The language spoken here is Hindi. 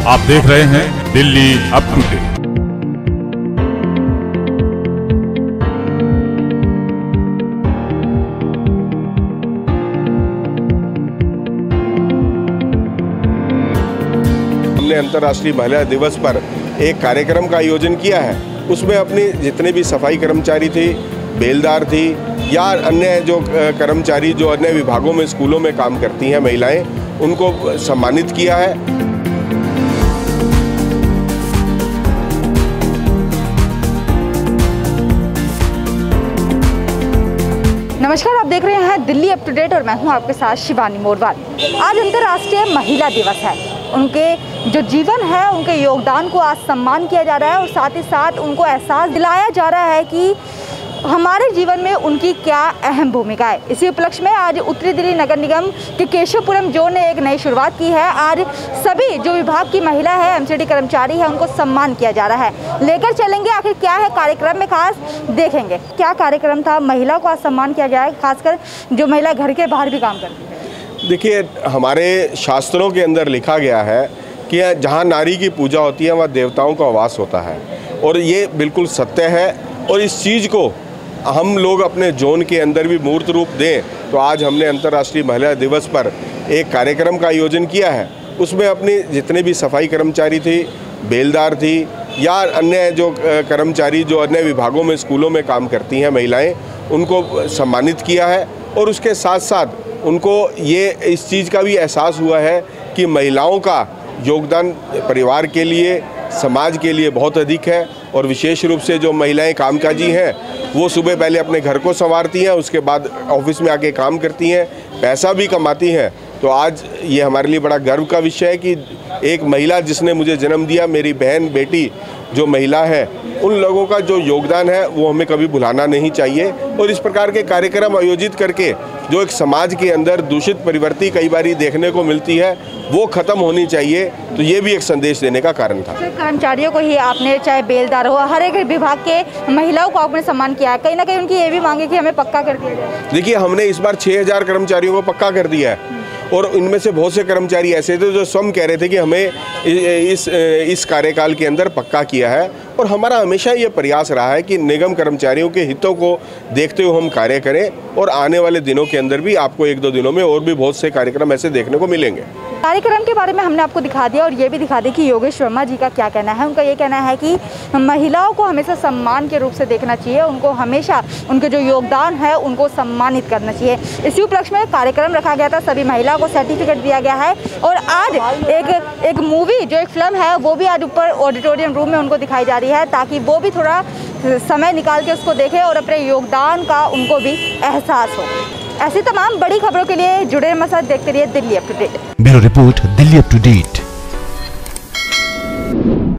आप देख रहे हैं दिल्ली अप टू डेट। हमने अंतर्राष्ट्रीय महिला दिवस पर एक कार्यक्रम का आयोजन किया है। उसमें अपने जितने भी सफाई कर्मचारी थे, बेलदार थी या अन्य जो कर्मचारी जो अन्य विभागों में स्कूलों में काम करती हैं महिलाएं, उनको सम्मानित किया है। नमस्कार, आप देख रहे हैं दिल्ली अप टू डेट और मैं हूं आपके साथ शिवानी मोरवाल। आज अंतर्राष्ट्रीय महिला दिवस है। उनके जो जीवन है, उनके योगदान को आज सम्मान किया जा रहा है और साथ ही साथ उनको एहसास दिलाया जा रहा है कि हमारे जीवन में उनकी क्या अहम भूमिका है। इसी उपलक्ष्य में आज उत्तरी दिल्ली नगर निगम के केशवपुरम जोन ने एक नई शुरुआत की है। आज सभी जो विभाग की महिला है, एमसीडी कर्मचारी है, उनको सम्मान किया जा रहा है। लेकर चलेंगे आखिर क्या है कार्यक्रम में, खास देखेंगे क्या कार्यक्रम था। महिलाओं को आज सम्मान किया जाए, खासकर जो महिला घर के बाहर भी काम करती है। देखिए, हमारे शास्त्रों के अंदर लिखा गया है कि जहाँ नारी की पूजा होती है वहाँ देवताओं का वास होता है, और ये बिल्कुल सत्य है। और इस चीज़ को हम लोग अपने जोन के अंदर भी मूर्त रूप दें, तो आज हमने अंतर्राष्ट्रीय महिला दिवस पर एक कार्यक्रम का आयोजन किया है। उसमें अपने जितने भी सफाई कर्मचारी थे, बेलदार थी या अन्य जो कर्मचारी जो अन्य विभागों में स्कूलों में काम करती हैं महिलाएं, उनको सम्मानित किया है। और उसके साथ साथ उनको ये इस चीज़ का भी एहसास हुआ है कि महिलाओं का योगदान परिवार के लिए, समाज के लिए बहुत अधिक है। और विशेष रूप से जो महिलाएं कामकाजी हैं, वो सुबह पहले अपने घर को संवारती हैं, उसके बाद ऑफिस में आके काम करती हैं, पैसा भी कमाती हैं। तो आज ये हमारे लिए बड़ा गर्व का विषय है कि एक महिला जिसने मुझे जन्म दिया, मेरी बहन बेटी जो महिला है, उन लोगों का जो योगदान है वो हमें कभी भुलाना नहीं चाहिए। और इस प्रकार के कार्यक्रम आयोजित करके जो एक समाज के अंदर दूषित प्रवृत्ति कई बार देखने को मिलती है, वो ख़त्म होनी चाहिए। तो ये भी एक संदेश देने का कारण था। कर्मचारियों को ही आपने, चाहे बेलदार हो, हर एक विभाग के महिलाओं को आपने सम्मान किया है। कहीं ना कहीं उनकी ये भी मांग है कि हमें पक्का कर दिया जाए। देखिए, हमने इस बार 6000 कर्मचारियों को पक्का कर दिया है, और इनमें से बहुत से कर्मचारी ऐसे थे जो स्वयं कह रहे थे कि हमें इस कार्यकाल के अंदर पक्का किया है। और हमारा हमेशा ये प्रयास रहा है कि निगम कर्मचारियों के हितों को देखते हुए हम कार्य करें, और आने वाले दिनों के अंदर भी आपको 1-2 दिनों में और भी बहुत से कार्यक्रम ऐसे देखने को मिलेंगे। कार्यक्रम के बारे में हमने आपको दिखा दिया और ये भी दिखा दिया कि योगेश वर्मा जी का क्या कहना है। उनका ये कहना है कि महिलाओं को हमेशा सम्मान के रूप से देखना चाहिए, उनको हमेशा उनके जो योगदान है उनको सम्मानित करना चाहिए। इसी उपलक्ष्य में कार्यक्रम रखा गया था, सभी महिलाओं को सर्टिफिकेट दिया गया है। और आज एक मूवी, जो एक फिल्म है, वो भी आज ऊपर ऑडिटोरियम रूम में उनको दिखाई जा रही है, ताकि वो भी थोड़ा समय निकाल के उसको देखें और अपने योगदान का उनको भी एहसास हो। ऐसी तमाम बड़ी खबरों के लिए जुड़े मसाज देखते रहिए Delhi up to date. Bureau report Delhi up to date.